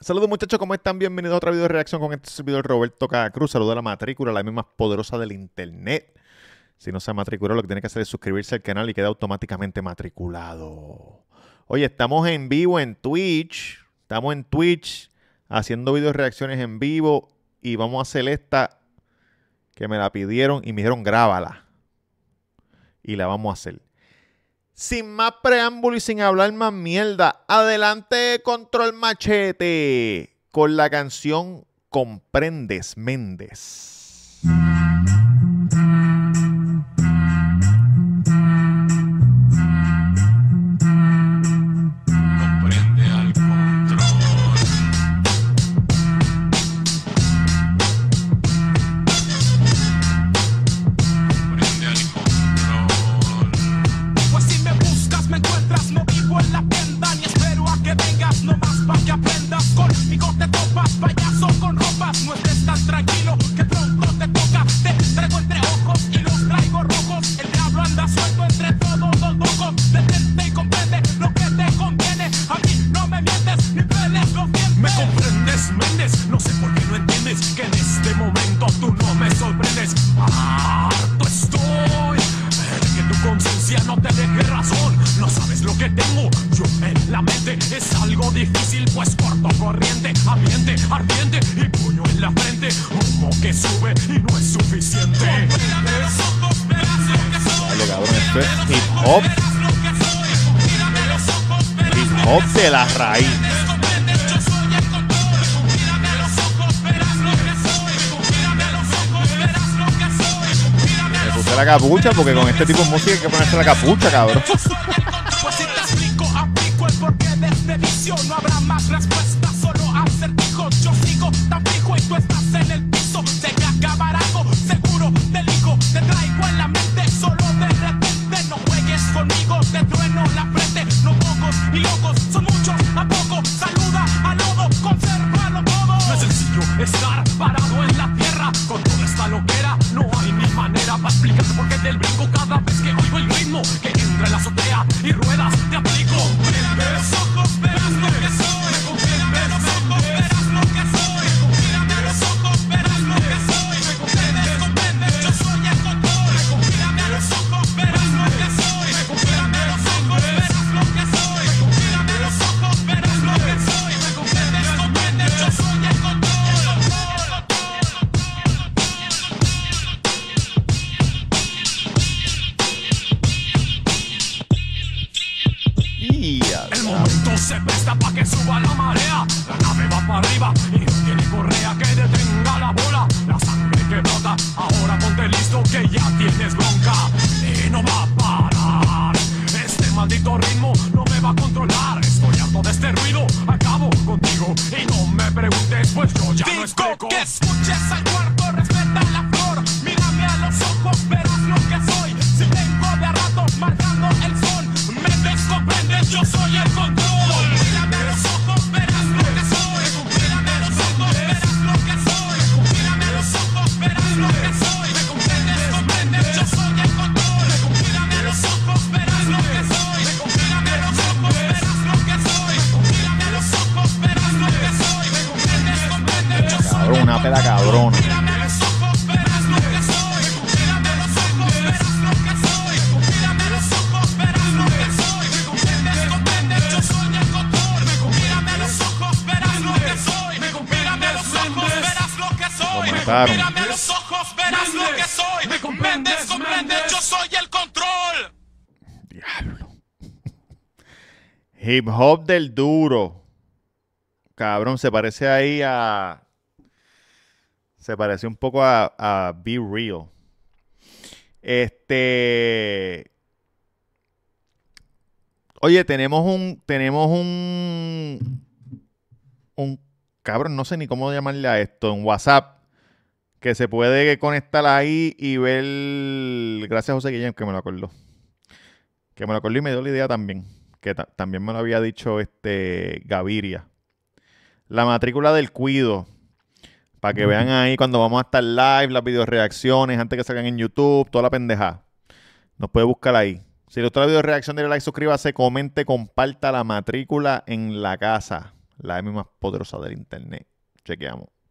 Saludos muchachos, ¿cómo están? Bienvenidos a otra video reacción con este servidor Roberto Cruz. Saludos a la matrícula, la misma más poderosa del internet. Si no se ha matriculado, lo que tiene que hacer es suscribirse al canal y queda automáticamente matriculado. Oye, estamos en vivo en Twitch. Estamos en Twitch haciendo video reacciones en vivo. Y vamos a hacer esta que me la pidieron y me dijeron grábala. Y la vamos a hacer. Sin más preámbulo y sin hablar más mierda, adelante Control Machete con la canción Comprendes Méndez. Comprende al control. Comprende al control. Pues si me buscas me encuentras, no vivo en la tienda ni espero a que vengas, nomás pa' que aprendas. Conmigo te topas, payaso con ropas, no estés tan tranquilo que pronto te toca. Te traigo entre ojos y los traigo rojos, el diablo anda suelto entre todos los locos. Detente y comprende lo que te conviene, a mí no me mientes ni pelees los dientes. Me comprendes, Méndez, no sé por qué no entiendes que en este momento tú no me sorprendes. Harto estoy de que tu conciencia no te deje razón. No sabes lo que tengo yo en la mente. Es algo difícil, pues corto corriente, ambiente ardiente y puño en la frente. Humo que sube y no es suficiente. Mírame los ojos, verás lo que soy. Dale, cabrón, esto es hip hop. Verás lo que soy. Mírame los ojos, verás Hip lo que hop de la soy. raíz. Comprendes, yo soy el control. Mírame los ojos, verás lo que soy. Mírame los ojos, verás lo que soy. Mírame Me los puse la capucha porque con este tipo de música hay que ponerse la capucha, cabrón. Pues si te explico, aplico el porqué de este vicio. No habrá más respuestas, solo acertijos. Yo sigo tan fijo y tú estás en el piso. Sé que acabará algo, seguro del hijo. Te traigo en la mente, solo de repente. No juegues conmigo, te trueno la frente. No pocos ni locos, son muchos a poco. Saluda al lodo, consérvalo todo. No es sencillo estar parado en la tierra con toda esta loquera. No hay ni manera para explicarte por qué del brinco cada vez que oigo el ritmo que entra en la azotea y ruedas te aplico. Mírame los ojos, verás lo que soy. Mírame los ojos, verás lo que soy. Mírame los ojos, verás lo que soy. Comprendes, comprendes, yo soy el control. Mírame los ojos, verás lo que soy. Mírame los ojos, verás lo que soy. Mírame los ojos, verás lo que soy. Comprendes, comprendes, yo soy el control. El momento se presta pa' que suba la marea. La nave va para arriba y no tiene correa que detenga la bola. La sangre que brota, ahora ponte listo que ya tienes bronca. Y no va a parar. Este maldito ritmo no me va a controlar. Estoy harto de este ruido, acabo contigo. Y no me preguntes, pues yo ya no explico. Que escuches al cuarto, respeta la flor. Mírame a los ojos, verás lo que soy. Si vengo de a ratos marcando el sol, me descomprendes, yo soy el control. Mírame a los ojos, verás lo que soy. Mírame a los ojos, verás lo que soy. Mírame a los ojos, verás lo que soy. Me comprendes, comprendes, yo soy el control. Mírame a los ojos, verás lo que soy. Mírame a los ojos, verás lo que soy. Mírame a los ojos, verás lo que soy. Me comprendes, comprendes, yo soy Cabrón, el una pela cabrona. Mírame a los ojos, verás lo que soy. Mírame a los ojos, verás lo que soy. Mírame a los ojos, verás lo que soy. Me comprendes, comprendes, yo soy el control. Mírame a los ojos, verás lo que soy. Mírame a los ojos, verás lo que soy. Lo mataron. Mírame a los ojos, verás lo que soy. Me comprendes, comprendes, yo soy el control. Diablo. Hip hop del duro. Cabrón, se parece ahí a... Se parece un poco a Be Real. Oye, tenemos un cabrón, no sé ni cómo llamarle a esto, en WhatsApp, que se puede conectar ahí y ver, gracias a José Guillén, que me lo acordó. Que me lo acordó y me dio la idea también, que también me lo había dicho Gaviria. La matrícula del cuido. Para que vean ahí cuando vamos a estar live, las video reacciones, antes que salgan en YouTube, toda la pendejada. Nos puede buscar ahí. Si le gustó la video reacción, dale like, suscríbase, comente, comparta la matrícula en la casa. La M más poderosa del internet. Chequeamos.